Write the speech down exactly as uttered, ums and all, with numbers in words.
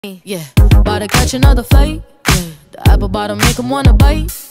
Yeah, about to catch another flight. Yeah, the apple bottom make 'em wanna bite.